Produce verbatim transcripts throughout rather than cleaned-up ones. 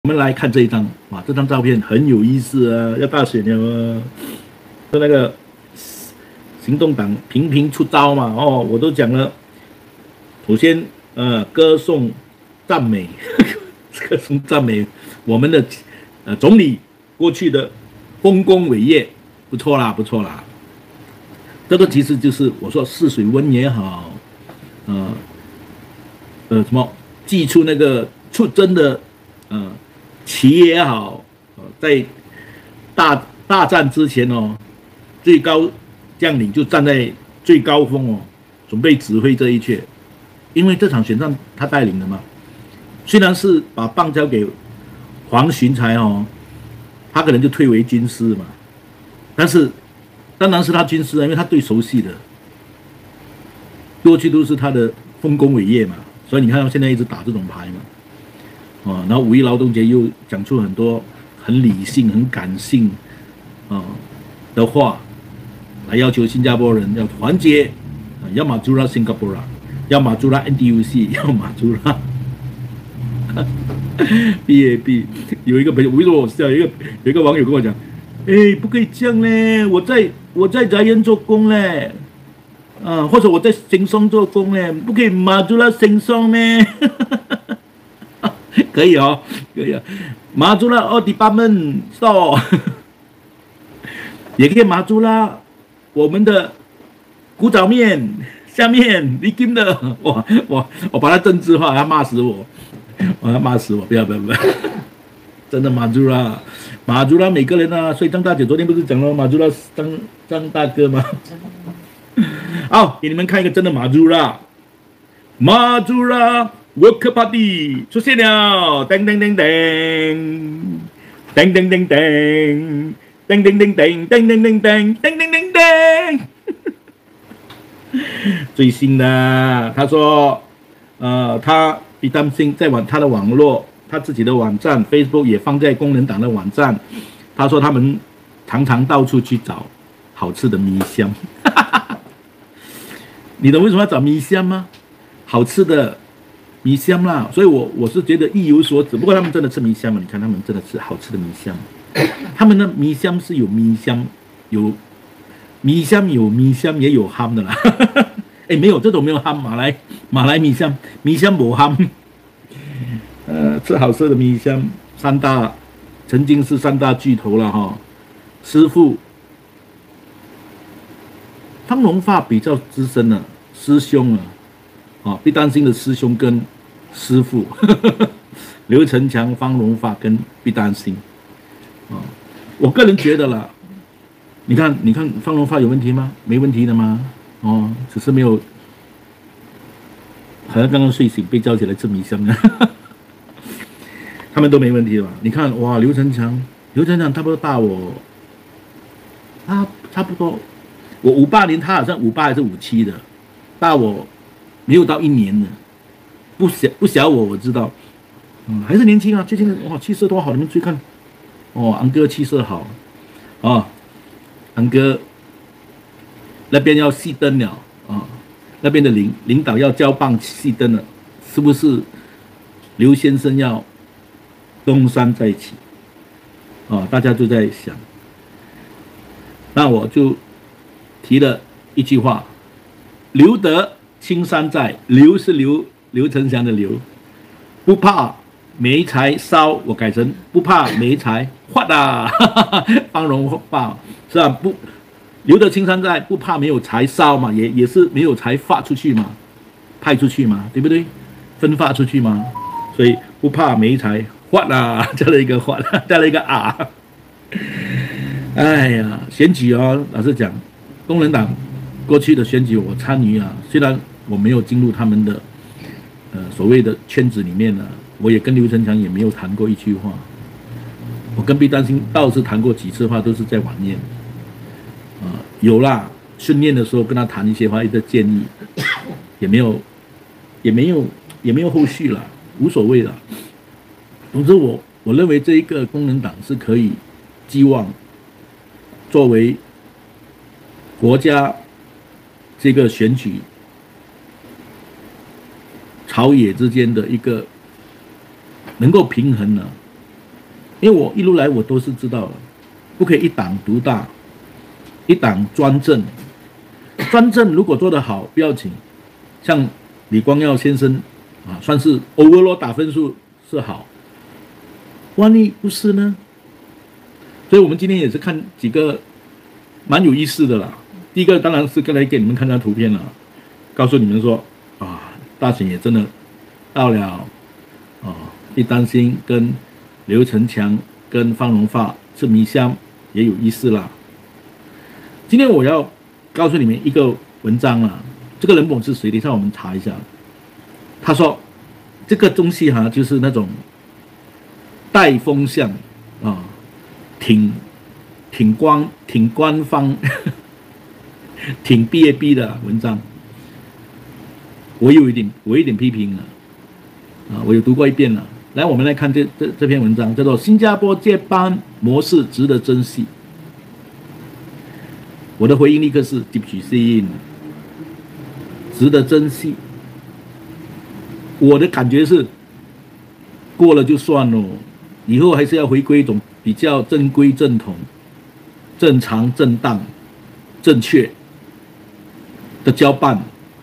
我们来看这一张，哇，这张照片很有意思啊，要大选了啊！就那个行动党频频出招嘛，哦，我都讲了。首先，呃，歌颂、赞美，歌颂赞美我们的呃总理过去的丰功伟业，不错啦，不错啦。这个其实就是我说试水温也好，呃呃什么祭出那个出征的呃旗也好，呃在大大战之前哦，最高将领就站在最高峰哦，准备指挥这一切。因为这场选战他带领的嘛，虽然是把棒交给黄循才哦，他可能就退为军师嘛，但是当然是他军师啊，因为他最熟悉的，过去都是他的丰功伟业嘛，所以你看他现在一直打这种牌嘛，哦，然后五一劳动节又讲出很多很理性、很感性啊、哦、的话，来要求新加坡人要团结，要么就让新加坡人。要马朱拉 N D U C， 要马朱拉 B A B。有一个朋友，为什么我笑？有一个有一个网友跟我讲，哎，不可以这样嘞！我在我在宅院做工嘞，啊，或者我在新松做工嘞，不可以马朱拉新松咩？可以哦，可以啊，马朱拉二第八门到，也可以马朱拉我们的古早面。下面你金的，我我我把他政治化，他骂死我，我要骂死我！不要不要不要，真的马祖拉，马祖拉每个人啊，所以张大姐昨天不是讲了马祖拉张张大哥吗？好，给你们看一个真的马祖拉，马祖拉 Work Party 出现了，叮叮叮叮，叮叮叮叮，叮叮叮叮，叮叮叮叮，叮叮叮叮。最新的，他说，呃，他比担心在网他的网络，他自己的网站 Facebook 也放在工人党的网站。他说他们常常到处去找好吃的米香。你懂为什么要找米香吗？好吃的米香啦，所以我我是觉得意有所指。不过他们真的吃米香嘛？你看他们真的吃好吃的米香，他们的米香是有米香有。米香有米香也有ham的啦，哎，没有这种没有ham，马来马来米香米香没ham，呃，吃好吃的米香，三大曾经是三大巨头了哈，师傅方荣发比较资深了，师兄啊，啊，必担心的师兄跟师傅，刘成强、方荣发跟必担心，啊，我个人觉得啦。你看，你看方荣发有问题吗？没问题的吗？哦，只是没有，好像刚刚睡醒被叫起来吃米香的，他们都没问题吧？你看，哇，刘成强，刘成强差不多大我，他差不多，我五八年，他好像五八还是五七的，大我没有到一年的，不小不小我，我知道，嗯，还是年轻啊，最近的哇，气色多好，你们注意看，哦，昂哥气色好，啊。安哥那边要熄灯了啊！那边的领领导要交棒熄灯了，是不是？刘先生要东山再起啊！大家就在想，那我就提了一句话：留得青山在，刘是刘刘成祥的刘，不怕没柴烧，我改成不怕没柴换啊！方荣发。是啊，不留得青山在，不怕没有柴烧嘛，也也是没有柴发出去嘛，派出去嘛，对不对？分发出去嘛，所以不怕没柴换啊，加了一个换，加了一个啊。哎呀，选举哦，老实讲，工人党过去的选举我参与啊，虽然我没有进入他们的呃所谓的圈子里面呢、啊，我也跟刘成强也没有谈过一句话。我跟毕担心倒是谈过几次话，都是在晚宴。啊、呃，有啦，训练的时候跟他谈一些话，一个建议，也没有，也没有，也没有后续了，无所谓了。总之我，我我认为这一个工人党是可以寄望作为国家这个选举朝野之间的一个能够平衡呢、啊。 因为我一路来我都是知道的，不可以一党独大，一党专政。专政如果做得好不要紧，像李光耀先生啊，算是 overall 打分数是好，万一不是呢？所以我们今天也是看几个蛮有意思的啦。第一个当然是刚才给你们看张图片了，告诉你们说啊，大选也真的到了啊，一担心跟刘成强跟方荣发这迷香也有意思啦。今天我要告诉你们一个文章啊，这个人本是谁？等一下我们查一下。他说这个东西哈、啊，就是那种带风向啊，挺挺官挺官方。挺 B A B 的文章，我有一点，我有一点批评了，啊，我有读过一遍了。来，我们来看这这这篇文章，叫做《新加坡接班模式值得珍惜》。我的回应立刻是 deep 取信，值得珍惜。我的感觉是，过了就算了，以后还是要回归一种比较正规、正统、正常、正当、正确的交办，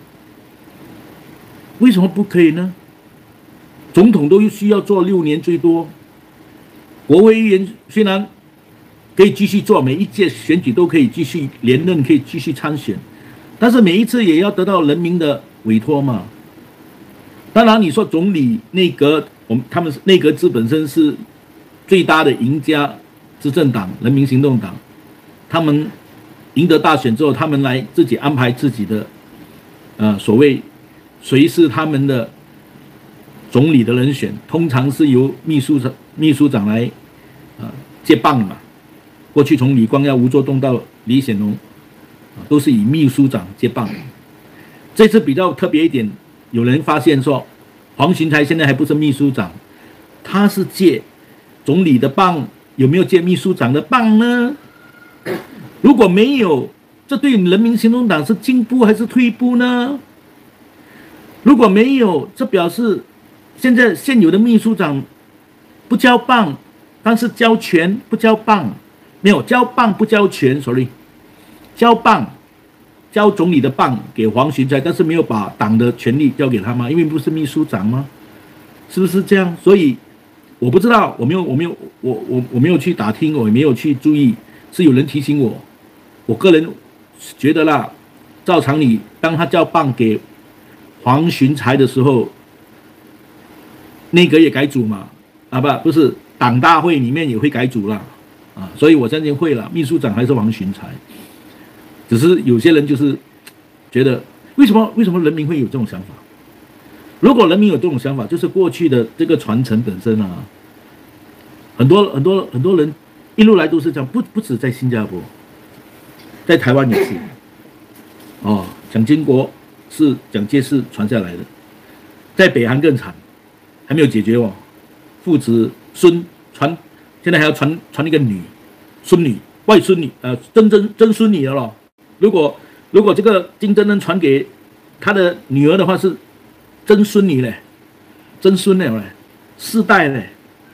为什么不可以呢？总统都需要做六年最多，国会议员虽然可以继续做，每一届选举都可以继续连任，可以继续参选，但是每一次也要得到人民的委托嘛。当然，你说总理内阁，我们他们内阁制本身是最大的赢家，执政党人民行动党，他们赢得大选之后，他们来自己安排自己的，呃，所谓谁是他们的总理的人选，通常是由秘书长秘书长来，呃，接棒嘛。过去从李光耀、吴作栋到李显龙，啊，都是以秘书长接棒。这次比较特别一点，有人发现说，黄循财现在还不是秘书长，他是接总理的棒，有没有接秘书长的棒呢？如果没有，这对人民行动党是进步还是退步呢？如果没有，这表示现在现有的秘书长不交棒，但是交权不交棒，没有交棒不交权 ，sorry， 交棒交总理的棒给黄循财，但是没有把党的权力交给他吗？因为不是秘书长吗？是不是这样？所以我不知道，我没有，我没有，我我我没有去打听，我也没有去注意，是有人提醒我。我个人觉得啦，赵常理当他交棒给黄循财的时候，内阁也改组嘛，啊不不是党大会里面也会改组啦，啊，所以我相信会了，秘书长还是黄循财，只是有些人就是觉得为什么为什么人民会有这种想法？如果人民有这种想法，就是过去的这个传承本身啊，很多很多很多人一路来都是这样，不不止在新加坡。在台湾也是，哦，蒋经国是蒋介石传下来的，在北韩更惨，还没有解决哦，父子孙传，现在还要传传一个女，孙女、外孙女，呃，曾曾曾孙女了咯。如果如果这个金正恩传给他的女儿的话，是曾孙女嘞，曾孙嘞，四代嘞。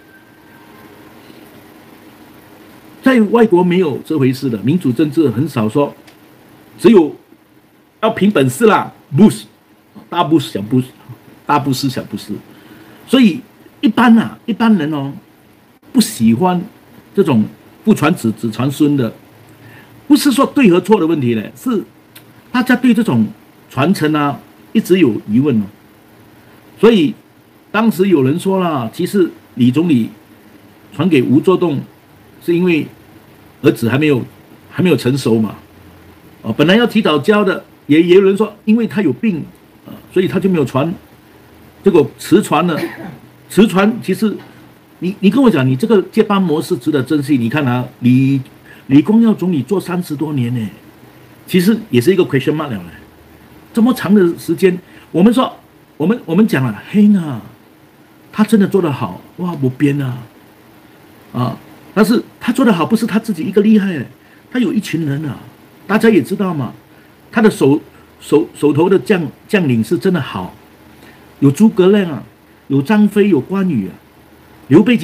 在外国没有这回事的，民主政治很少说，只有要凭本事啦 ，Bush， 大 Bush 小 Bush， 大布施小布施，所以一般啊，一般人哦，不喜欢这种不传子只传孙的，不是说对和错的问题嘞，是大家对这种传承啊一直有疑问哦，所以当时有人说啦，其实李总理传给吴作栋。是因为儿子还没有还没有成熟嘛，哦，本来要提早交的，也也有人说，因为他有病啊，所以他就没有传，结果迟传了，迟传其实，你你跟我讲，你这个接班模式值得珍惜。你看啊，李李光耀总理做三十多年呢，其实也是一个 question mark 了呢，这么长的时间，我们说我们我们讲了，嘿呐，他真的做得好，哇，不编啊，啊。但是他做得好，不是他自己一个厉害，他有一群人啊，大家也知道嘛，他的手手手头的将将领是真的好，有诸葛亮啊，有张飞，有关羽啊，刘备其实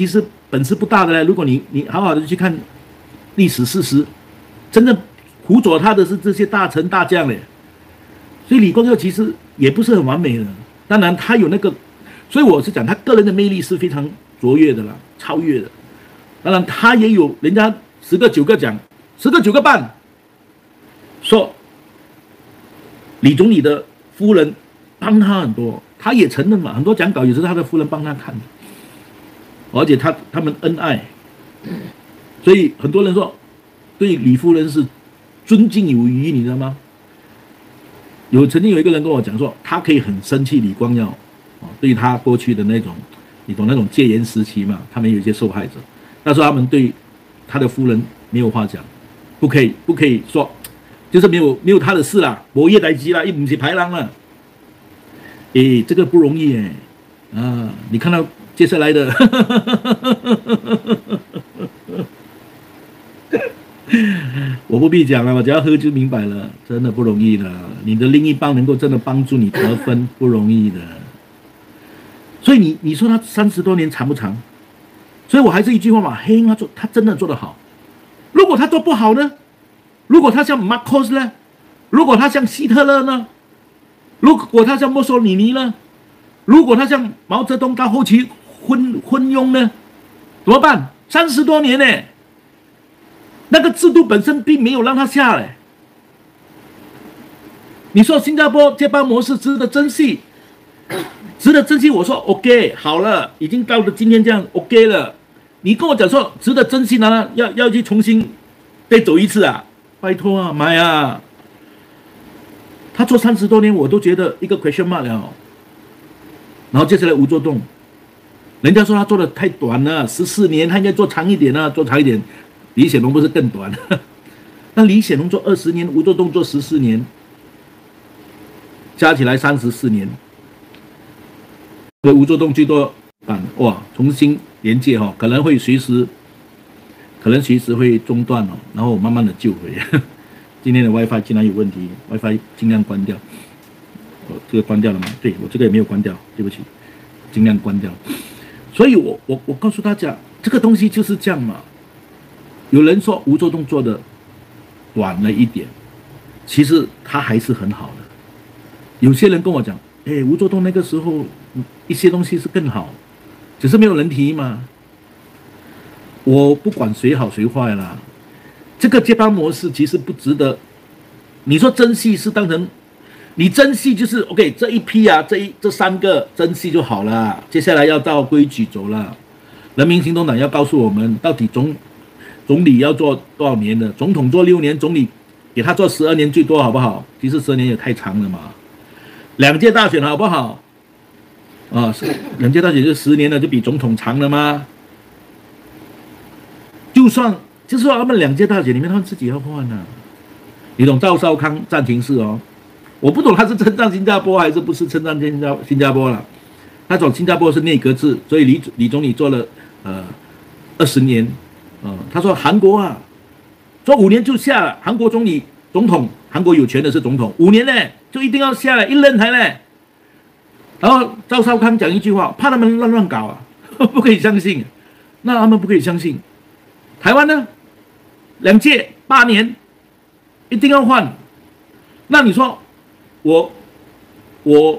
本事不大的嘞。如果你你好好的去看历史事实，真正辅佐他的是这些大臣大将嘞。所以李光耀其实也不是很完美的，当然他有那个，所以我是讲他个人的魅力是非常卓越的啦，超越的。当然他也有人家十个九个讲，十个九个半说李总理的夫人帮他很多，他也承认嘛，很多讲稿也是他的夫人帮他看的，而且他他们恩爱，所以很多人说对李夫人是尊敬有余，你知道吗？有曾经有一个人跟我讲说，他可以很生气李光耀，哦，对他过去的那种，你懂那种戒严时期嘛，他们有一些受害者，那时候他们对他的夫人没有话讲，不可以不可以说，就是没有没有他的事啦，我业代机啦，一不是排浪了，诶，这个不容易诶，啊，你看到接下来的。我不必讲了，我只要喝就明白了，真的不容易的。你的另一半能够真的帮助你得分，不容易的。所以你你说他三十多年长不长？所以我还是一句话嘛，黑鹰他做他真的做得好。如果他做不好呢？如果他像马克思呢？如果他像希特勒呢？如果他像墨索里尼呢？如果他像毛泽东到后期昏昏庸呢？怎么办？三十多年呢？那个制度本身并没有让他下来。你说新加坡接班模式值得珍惜，值得珍惜。我说 OK 好了，已经到了今天这样 OK 了。你跟我讲说值得珍惜呢，要要去重新再走一次啊？拜托啊，妈呀！他做三十多年，我都觉得一个 question mark 了。然后接下来吴作栋，人家说他做的太短了，十四年，他应该做长一点啊，做长一点。李显龙不是更短？那李显龙做二十年，吴作栋做十四年，加起来三十四年。对，吴作栋最多版哇，重新连接哈、哦，可能会随时，可能随时会中断哦，然后慢慢的救回。今天的 WiFi 竟然有问题 ，WiFi 尽量关掉。哦，这个关掉了吗？对，我这个也没有关掉，对不起，尽量关掉。所以我我我告诉大家，这个东西就是这样嘛。有人说吴作栋做的短了一点，其实他还是很好的。有些人跟我讲，哎，吴作栋那个时候一些东西是更好，只是没有人提嘛。我不管谁好谁坏啦，这个接班模式其实不值得。你说珍惜是当成，你珍惜就是 OK， 这一批啊，这一这三个珍惜就好了。接下来要照规矩走了。人民行动党要告诉我们，到底总总理要做多少年的？总统做六年，总理给他做十二年最多，好不好？其实十二年也太长了嘛。两届大选好不好？啊，两届大选就十年了，就比总统长了吗？就算就是说他们两届大选里面，他们自己要换啊。你懂赵少康暂停室哦？我不懂他是称赞新加坡还是不是称赞新加新加坡了？那种新加坡是内阁制，所以李李总理做了呃二十年。呃，他说韩国啊，做五年就下了。韩国总理总统，韩国有权的是总统，五年呢就一定要下来一任台呢。然后赵少康讲一句话，怕他们乱乱搞啊，不可以相信。那他们不可以相信。台湾呢，两届八年，一定要换。那你说我我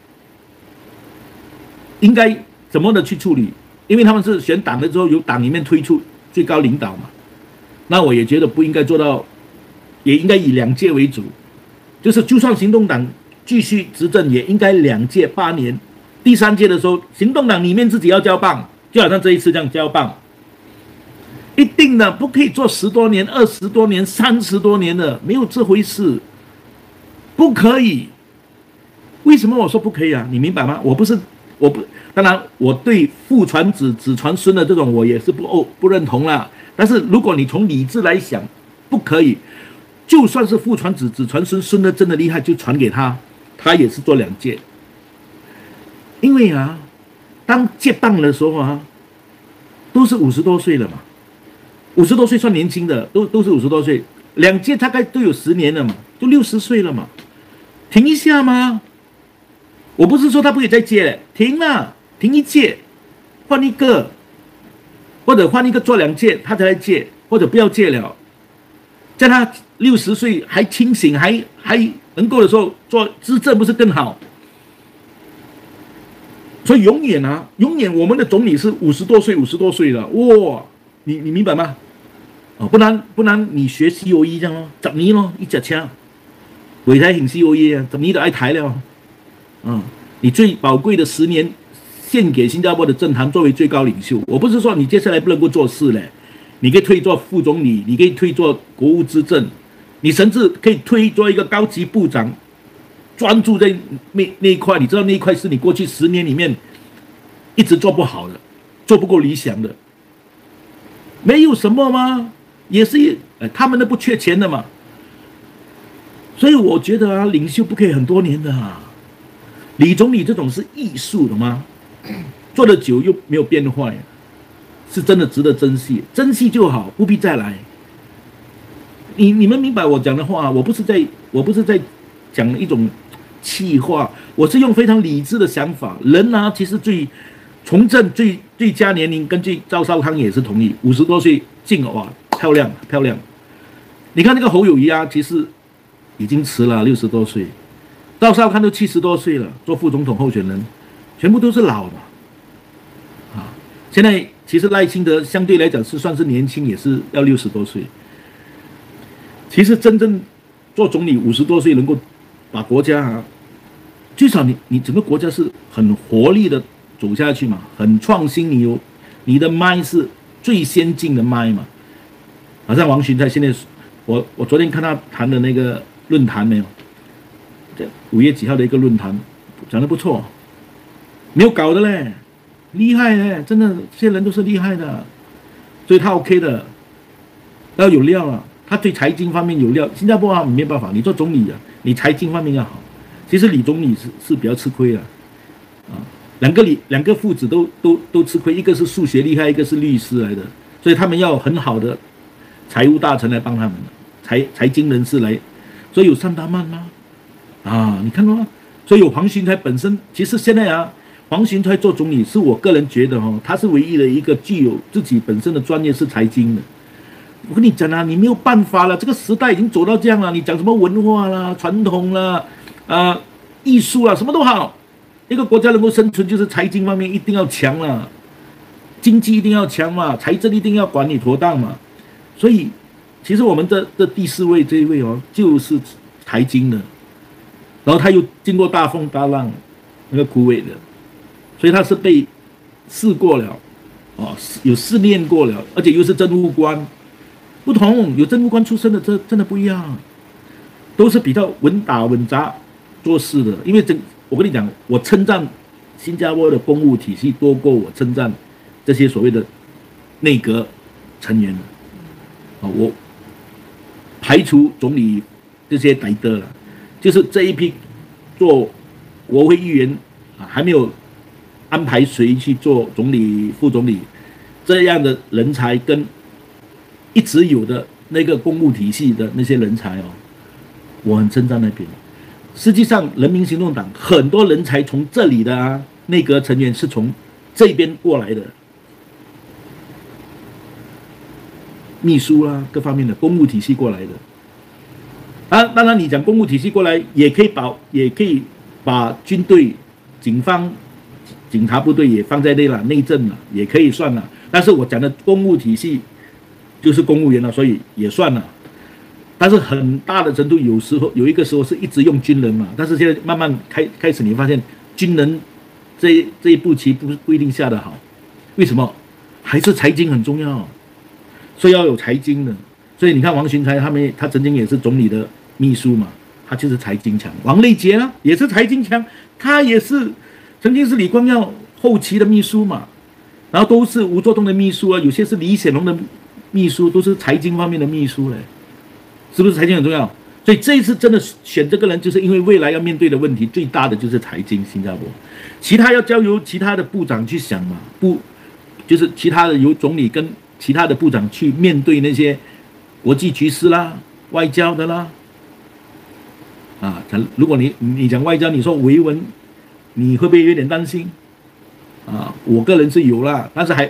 应该怎么的去处理？因为他们是选党的时候，由党里面推出最高领导嘛，那我也觉得不应该做到，也应该以两届为主，就是就算行动党继续执政，也应该两届八年，第三届的时候，行动党里面自己要交棒，就好像这一次这样交棒，一定的不可以做十多年、二十多年、三十多年的，没有这回事，不可以。为什么我说不可以啊？你明白吗？我不是。我不，当然，我对父传子、子传孙的这种，我也是不哦不认同啦。但是如果你从理智来想，不可以。就算是父传子、子传孙，孙的真的厉害，就传给他，他也是做两届。因为啊，当接棒的时候啊，都是五十多岁了嘛，五十多岁算年轻的，都都是五十多岁，两届大概都有十年了嘛，都六十岁了嘛，停一下吗？我不是说他不可以再接了，停了，停一届，换一个， 或者换一个做两届他才来借，或者不要借了，在他六十岁还清醒还还能够的时候做执政，不是更好？所以永远啊，永远我们的总理是五十多岁，五十多岁了，哇，你你明白吗？哦，不然不然你学 C O E 这样咯，十年咯，一隻車，回台行 C O E 啊，十年就愛台了，嗯，你最寶貴的十年獻給新加坡的政壇作為最高領袖。我不是說你接下來不能夠做事嘞，你可以退做副總理，你可以退做國務資政，你甚至可以退做一個高級部長，專注在那那一塊。你知道那一塊是你過去十年裡面一直做不好的，做不夠理想的，沒有什麼嗎？也是，他們都不缺錢的嘛，所以我覺得啊，領袖不可以很多年的啊。李總理這種是藝術的嗎？做得久又沒有變壞，是真的值得珍惜，珍惜就好，不必再來。你你們明白我講的話？我不是在，我不是在講一種氣話，我是用非常理智的想法。人啊，其實最從政最最佳年齡，根據趙少康也是同意，五十多歲進哇。漂亮漂亮，你看那個侯友宜啊，其實已經遲了，六十多歲，趙少康都七十多歲了，做副總統候選人，全部都是老的，啊，現在其實賴清德相對來講是算是年輕，也是要六十多歲。其實真正做總理五十多歲能夠把國家啊，至少你你整個國家是很活力的走下去嘛，很創新，你有你的麥是最先進的麥嘛。好像王群才現在，我我昨天看他談的那個論壇沒有？五月幾號的一個論壇，講得不錯，沒有搞的嘞，厲害嘞，真的，這些人都是厲害的，所以他 OK 的，要有料了，他對財經方面有料。新加坡啊，沒辦法，你做總理啊，你財經方面要好。其實李總理是是比較吃虧的，啊，兩個李兩個父子都都都吃虧，一個是數學厲害，一個是律師來的，所以他們要很好的財務大臣來幫他們，財財經人士來，所以有三大曼嗎？啊，你看到嗎？所以有黃循財本身，其實現在啊，黃循財做總理，是我個人覺得哦，他是唯一的一個具有自己本身的專業是財經的。我跟你講啊，你沒有辦法了，這個時代已經走到這樣了，你講什麼文化啦、傳統啦、啊、呃、藝術啦，什麼都好，一個國家能夠生存，就是財經方面一定要強了，經濟一定要強嘛，財政一定要管理妥當嘛。所以，其實我們的的第四位這一位哦，就是財經的，然後他又經過大風大浪，那個枯萎的，所以他是被試過了，哦，有試煉過了，而且又是政務官，不同，有政務官出身的，這真的不一樣，都是比較穩打穩紮做事的。因為這，我跟你講，我稱讚新加坡的公務體系多過我稱讚這些所謂的內閣成員。我排除總理這些歹德了，就是這一批做國會議員啊，還沒有安排誰去做總理、副總理這樣的人才，跟一直有的那個公務體系的那些人才哦，我很稱讚那邊。實際上，人民行動黨很多人才從這裡的啊，內閣成員是從這邊過來的。秘書啦，各方面的公務體系過來的，啊，當然你講公務體系過來，也可以把也可以把軍隊、警方、警察部隊也放在內了，內政了，也可以算了。但是我講的公務體系就是公務員了，所以也算了。但是很大的程度，有時候有一個時候是一直用軍人嘛，但是現在慢慢開開始，你發現軍人這這一步棋不不一定下得好，為什麼？還是財經很重要。所以要有財經的，所以你看王循財他們，他曾經也是總理的秘書嘛，他就是財經強。王累杰啊，也是財經強，他也是曾經是李光耀後期的秘書嘛，然後都是吳作棟的秘書啊，有些是李顯龍的秘書，都是財經方面的秘書嘞，是不是財經很重要？所以這一次真的選這個人，就是因為未來要面對的問題最大的就是財經，新加坡，其他要交由其他的部長去想嘛，不就是其他的由總理跟其他的部長去面對那些國際局勢啦、外交的啦，啊，如果你你講外交，你說維穩，你會不會有點擔心？啊，我個人是有啦，但是還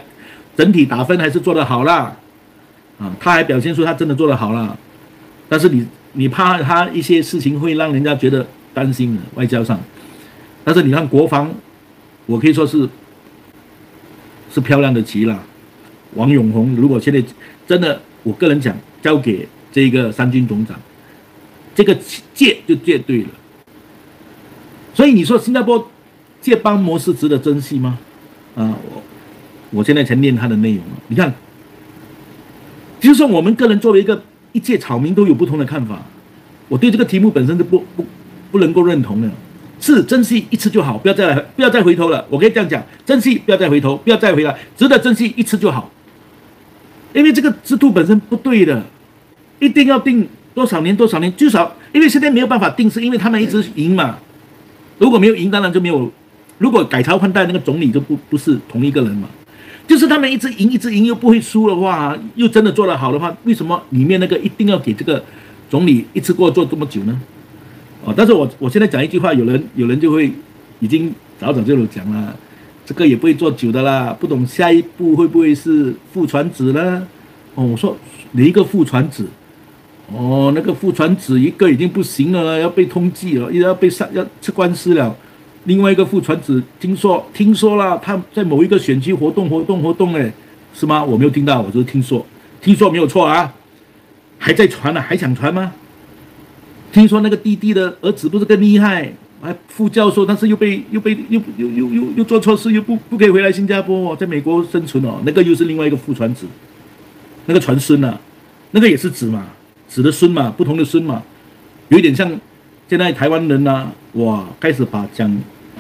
整体打分还是做得好啦，啊，他还表现出他真的做得好啦，但是你你怕他一些事情会让人家觉得担心的外交上，但是你看国防，我可以说是是漂亮的棋啦。王永宏如果现在真的，我个人讲交给这个三军总长，这个借就借对了。所以你说新加坡借邦模式值得珍惜吗？啊，我我现在才念他的内容了。你看，就是说我们个人作为一个一介草民都有不同的看法。我对这个题目本身是不不不能够认同的。是珍惜一次就好，不要再来不要再回头了。我可以这样讲，珍惜不要再回头，不要再回来，值得珍惜一次就好。因为这个制度本身不对的，一定要定多少年多少年，至少因为现在没有办法定，是因为他们一直赢嘛。如果没有赢，当然就没有。如果改朝换代，那个总理就不不是同一个人嘛。就是他们一直赢，一直赢又不会输的话，又真的做得好的话，为什么里面那个一定要给这个总理一次过做这么久呢？哦，但是我我现在讲一句话，有人有人就会已经早早就有讲了，这个也不会做久的啦，不懂下一步会不会是副传子呢？哦，我说哪一个副传子？哦，那个副传子一个已经不行了，要被通缉了，又要被上要吃官司了。另外一个副传子听说听说了，他在某一个选区活动活动活动，哎，是吗？我没有听到，我就是听说，听说没有错啊，还在传呢、啊，还想传吗？听说那个弟弟的儿子不是更厉害，还副教授，但是又被又被又又又又又做错事，又不不可以回来新加坡、哦，在美国生存哦，那个又是另外一个副传子，那个传孙啊，那个也是子嘛，子的孙嘛，不同的孙嘛，有一点像现在台湾人呐、啊，哇，开始把蒋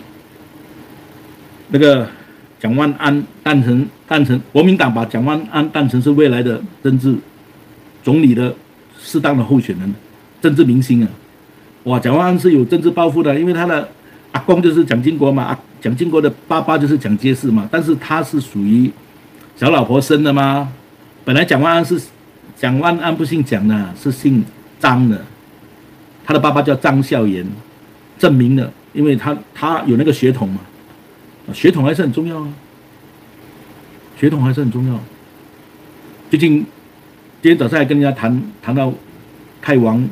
那个蒋万安当成当成国民党把蒋万安当成是未来的政治总理的适当的候选人。政治明星啊，哇！蒋万安是有政治抱负的，因为他的阿公就是蒋经国嘛，啊，蒋经国的爸爸就是蒋介石嘛，但是他是属于小老婆生的嘛。本来蒋万安是蒋万安不姓蒋的，是姓张的，他的爸爸叫张孝言，证明了，因为他他有那个血统嘛，血统还是很重要啊，血统还是很重要。最近今天早上还跟人家谈谈到泰王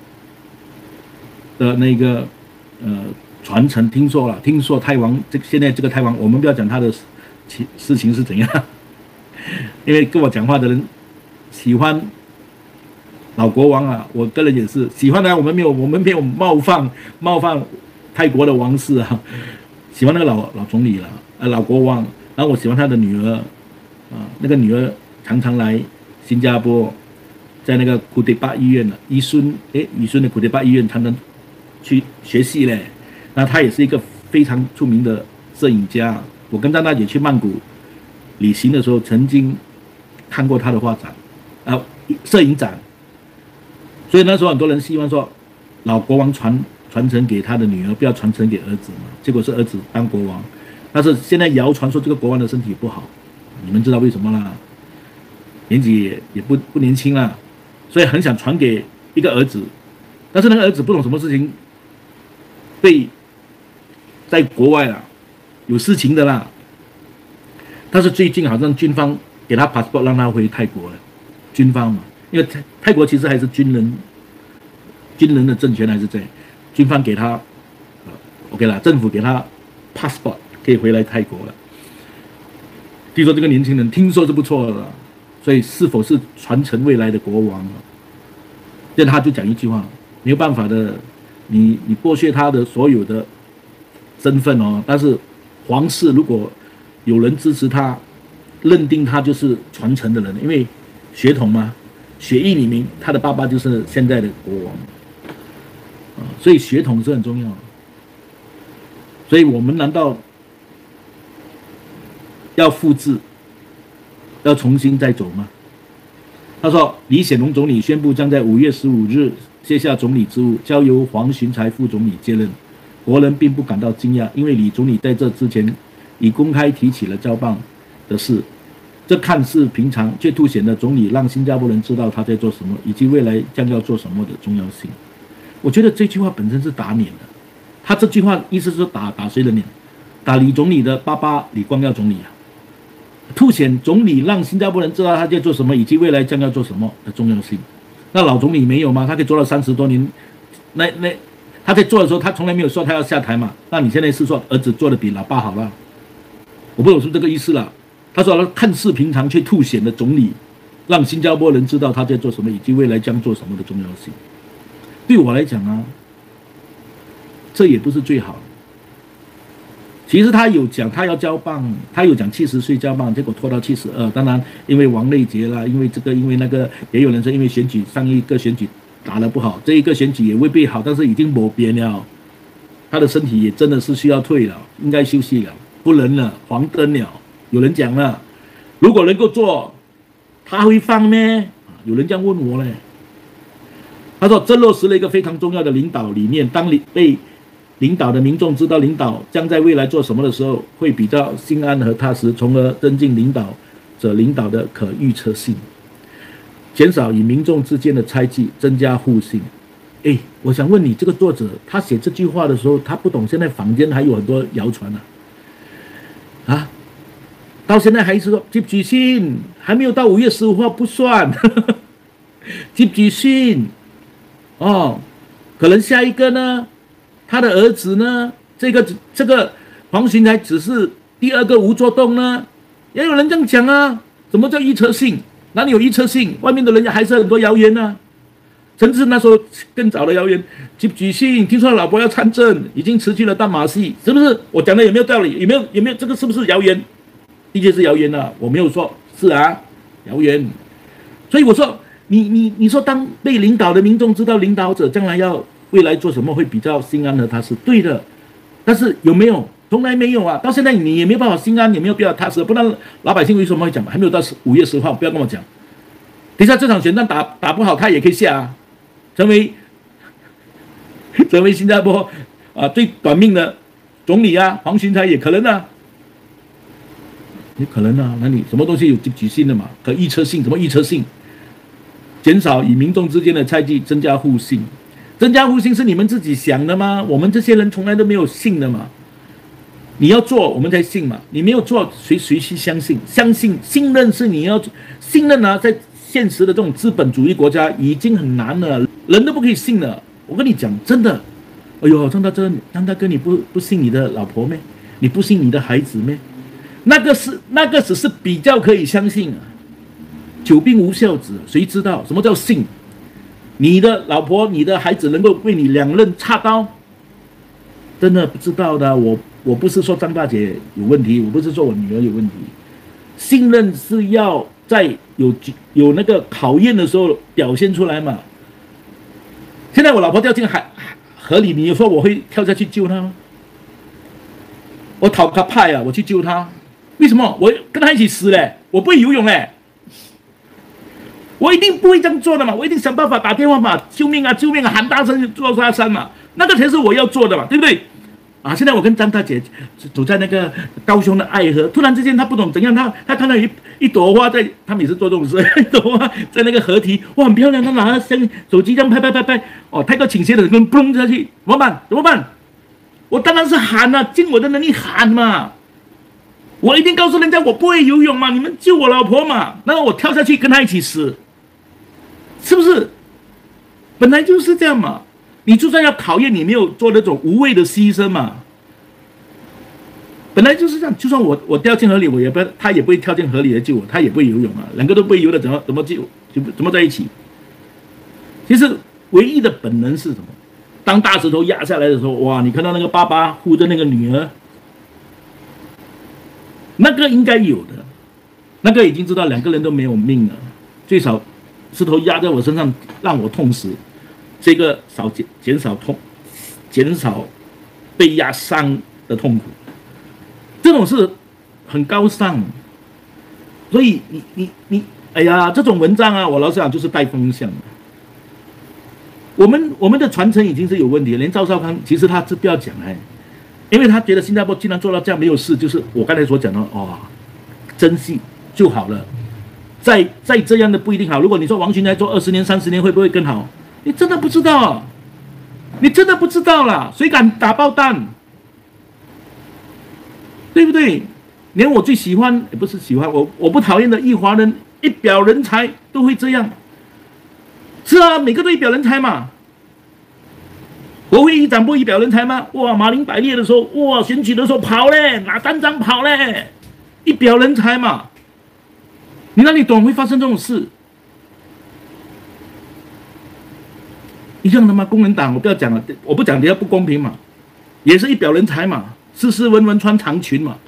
的那个呃传承，听说了，听说泰王这现在这个泰王，我们不要讲他的事情是怎样，因为跟我讲话的人喜欢老国王啊，我个人也是喜欢的，我们没有我们没有冒犯冒犯泰国的王室啊，喜欢那个老老总理了，呃老国王，然后我喜欢他的女儿啊，那个女儿常常来新加坡，在那个古迪巴医院呢，宜孙诶宜孙的古迪巴医院常常去学戏嘞，那他也是一个非常出名的摄影家。我跟张大姐去曼谷旅行的时候，曾经看过他的画展，啊，摄影展。所以那时候很多人希望说，老国王传传承给他的女儿，不要传承给儿子嘛。结果是儿子当国王，但是现在谣传说这个国王的身体不好，你们知道为什么啦？年纪也也不不年轻啦，所以很想传给一个儿子，但是那个儿子不懂什么事情。被在国外啦，有事情的啦。但是最近好像军方给他 passport 让他回泰国了，军方嘛，因为泰泰国其实还是军人，军人的政权还是在，军方给他、呃、，OK 啦，政府给他 passport 可以回来泰国了。听说这个年轻人听说是不错的啦，所以是否是传承未来的国王啊？现在他就讲一句话，没有办法的。你你剥削他的所有的身份哦，但是皇室如果有人支持他，认定他就是传承的人，因为血统嘛，血液里面他的爸爸就是现在的国王，啊，所以血统是很重要的。所以我们难道要复制，要重新再走吗？他说，李显龙总理宣布将在五月十五日卸下总理职务，交由黄循财副总理接任。国人并不感到惊讶，因为李总理在这之前已公开提起了交棒的事。这看似平常，却凸显了总理让新加坡人知道他在做什么，以及未来将要做什么的重要性。我觉得这句话本身是打脸的。他这句话意思是打打谁的脸？打李总理的爸爸李光耀总理啊。 凸显总理让新加坡人知道他在做什么，以及未来将要做什么的重要性。那老总理没有吗？他可以做到三十多年，那那他在做的时候，他从来没有说他要下台嘛。那你现在是说儿子做的比老爸好了？我不懂是这个意思了。他说看似平常却凸显的总理，让新加坡人知道他在做什么，以及未来将做什么的重要性。对我来讲啊，这也不是最好的。其实他有讲他要交棒，他有讲七十岁交棒，结果拖到七十二。当然，因为王内杰啦，因为这个，因为那个，也有人说因为选举上一个选举打得不好，这一个选举也未必好，但是已经没边了，他的身体也真的是需要退了，应该休息了，不能了，黄灯了。有人讲了，如果能够做，他会放咩？有人这样问我嘞。他说这落实了一个非常重要的领导理念，当你被领导的民众知道领导将在未来做什么的时候，会比较心安和踏实，从而增进领导者领导的可预测性，减少与民众之间的猜忌，增加互信。哎，我想问你，这个作者他写这句话的时候，他不懂现在坊间还有很多谣传啊，啊，到现在还是说接举信还没有到五月十五号不算，接举信哦，可能下一个呢？他的儿子呢？这个这个黄循才只是第二个吴作栋呢？也有人这样讲啊？什么叫预测性？哪里有预测性？外面的人还是很多谣言啊。甚至那时候更早的谣言，举举信听说老婆要参政，已经辞去了大马戏，是不是？我讲的有没有道理？有没有有没有这个是不是谣言？的确是谣言啊，我没有说是啊，谣言。所以我说，你你你说，当被领导的民众知道领导者将来要未来做什么会比较心安和踏实，对的。但是有没有？从来没有啊！到现在你也没有办法心安，也没有必要踏实。不然老百姓为什么会讲？还没有到五月十号，不要跟我讲。等一下这场选战打打不好，他也可以下啊，成为成为新加坡啊最短命的总理啊，黄循才也可能啊，也可能啊。那你什么东西有举性的嘛？可预测性？什么预测性？减少与民众之间的猜忌，增加互信。增加互信是你们自己想的吗？我们这些人从来都没有信的嘛。你要做，我们才信嘛。你没有做，谁谁去相信？相信、信任是你要信任啊，在现实的这种资本主义国家已经很难了，人都不可以信了。我跟你讲，真的，哎呦，张大哥，张大哥，你不不信你的老婆咩？你不信你的孩子咩？那个是那个只是比较可以相信啊。久病无孝子，谁知道什么叫信？你的老婆、你的孩子能够为你两刃插刀，真的不知道的。我我不是说张大姐有问题，我不是说我女儿有问题。信任是要在有有那个考验的时候表现出来嘛。现在我老婆掉进海河里，你说我会跳下去救她吗？我讨她派啊，我去救她，为什么？我跟她一起死嘞，我不会游泳嘞。我一定不会这样做的嘛，我一定想办法打电话嘛，救命啊，救命啊，喊大声做下山嘛，那个才是我要做的嘛，对不对？啊，现在我跟张大姐走在那个高雄的爱河，突然之间她不懂怎样，她她看到一一朵花在，她每次做这种事，一朵花在那个河堤，哇，很漂亮，她拿像手机这样拍拍拍拍，哦，太过倾斜的，跟蹦下去，怎么办？怎么办？我当然是喊啊，尽我的能力喊嘛。我一定告诉人家我不会游泳嘛，你们救我老婆嘛，那我跳下去跟她一起死。是不是？本来就是这样嘛。你就算要考验，你没有做那种无谓的牺牲嘛。本来就是这样。就算我我掉进河里，我也不他也不会跳进河里来救我，他也不会游泳啊。两个都不会游的，怎么怎么救？怎么在一起？其实唯一的本能是什么？当大石头压下来的时候，哇！你看到那个爸爸护着那个女儿，那个应该有的，那个已经知道两个人都没有命了，最少。石头压在我身上，让我痛死，这个少减减少痛，减少被压伤的痛苦，这种是很高尚。所以你你你，哎呀，这种文章啊，我老实讲就是带风向。我们我们的传承已经是有问题了，连赵少康其实他是不要讲哎，因为他觉得新加坡既然做到这样没有事，就是我刚才所讲的哦，珍惜就好了。再再这样的不一定好。如果你说王循才做二十年、三十年会不会更好？你真的不知道，你真的不知道啦！谁敢打爆弹？对不对？ 连我最喜欢也不是喜欢我我不讨厌的易华人一表人才都会这样。是啊，每个都一表人才嘛。国会议长不一表人才吗？哇，马林百列的时候，哇，选举的时候跑嘞，拿单张跑嘞，一表人才嘛。你哪里懂会发生这种事？一样的吗？工人党我不要讲了，我不讲，人家不公平嘛，也是一表人才嘛，斯斯文文穿长裙嘛，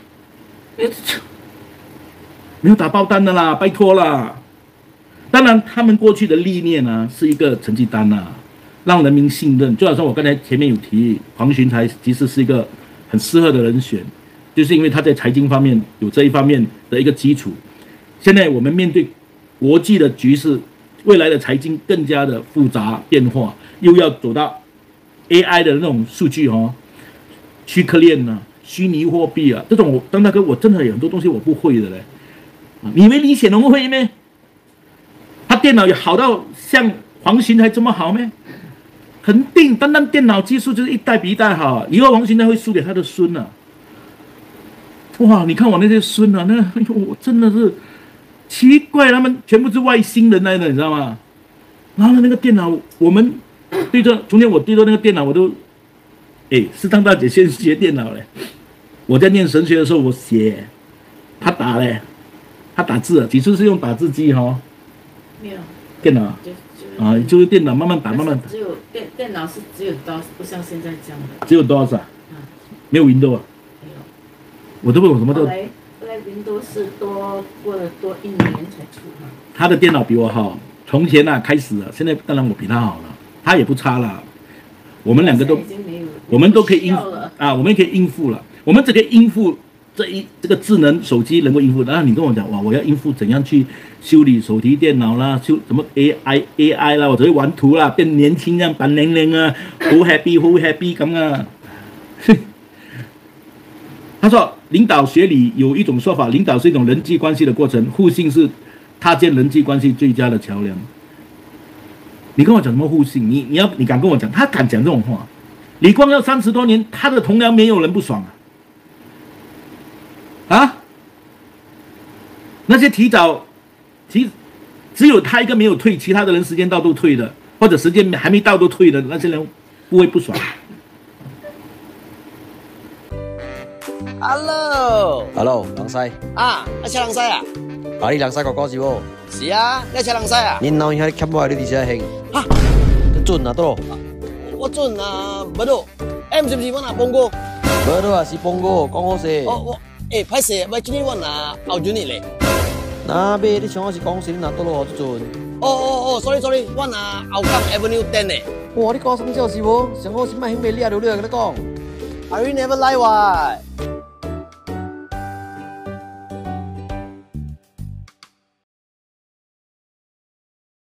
没有打爆弹的啦，拜托啦。当然，他们过去的历练呢、啊，是一个成绩单呐、啊，让人民信任。就好像我刚才前面有提，黄循财其实是一个很适合的人选，就是因为他在财经方面有这一方面的一个基础。现在我们面对国际的局势，未来的财经更加的复杂变化，又要走到 A I 的那种数据哦，区块链呐、虚拟货币啊，这种我张大哥我真的有很多东西我不会的嘞。你以为李显龙会咩？他电脑也好到像黄循财这么好咩？肯定，单单电脑技术就是一代比一代好。以后黄循财会输给他的孙啊！哇，你看我那些孙啊，那哎呦，我真的是奇怪，他们全部是外星人来的，你知道吗？然后那个电脑，我们对着，昨天我对着那个电脑，我都，哎，是张大姐先学电脑嘞。我在念神学的时候，我写，他打嘞，他打字，几次是用打字机哈、哦。 没有。电脑。啊，就是电脑慢慢打，慢慢打。 只有电电脑是只有 D O S， 不像现在这样的。 只有 D O S 啊？嗯、没有 Windows 啊？ 没有。 我都不懂什么叫。 后来后来 Windows 是多过了多一年才出嘛。 他的电脑比我好，从前啊开始了，现在当然我比他好了，他也不差了。我们两个都，我们都可以应付啊，我们可以应付了，我们只可以应付这一这个智能手机能够应付。然后你跟我讲哇，我要应付怎样去修理手提电脑啦，修什么 A I A I 啦，我只会玩图啦，变年轻这样扮年龄啊，好 happy 好 happy 咁啊。他说，领导学里有一种说法，领导是一种人际关系的过程，互信是搭建人际关系最佳的桥梁。你跟我讲什么互信？你你要你敢跟我讲？他敢讲这种话？李光耀三十多年，他的同僚没有人不爽啊！啊，那些提早提，只有他一个没有退，其他的人时间到都退的，或者时间还没到都退的，那些人不会不爽。 Hello，Hello， 人西啊，一車人西啊？ 啊，你人西個歌是無？ 是啊，你一車人西啊？ 恁老兄喺欠我，你哋先興。 哈， 你準啊，多？ 我準啊，唔到。誒，唔是唔是，我拿幫過。 唔到啊，是幫過，講好勢。 哦我，誒，歹勢，咪今日我拿後準你咧。 那邊你想我是講勢，你拿多咯，就準。 哦哦哦 ，sorry sorry，我拿後港 Avenue ten 咧。 哇，你講什麼笑是無？上好是咪興未掠到掠，跟你講。 I will never lie 哇。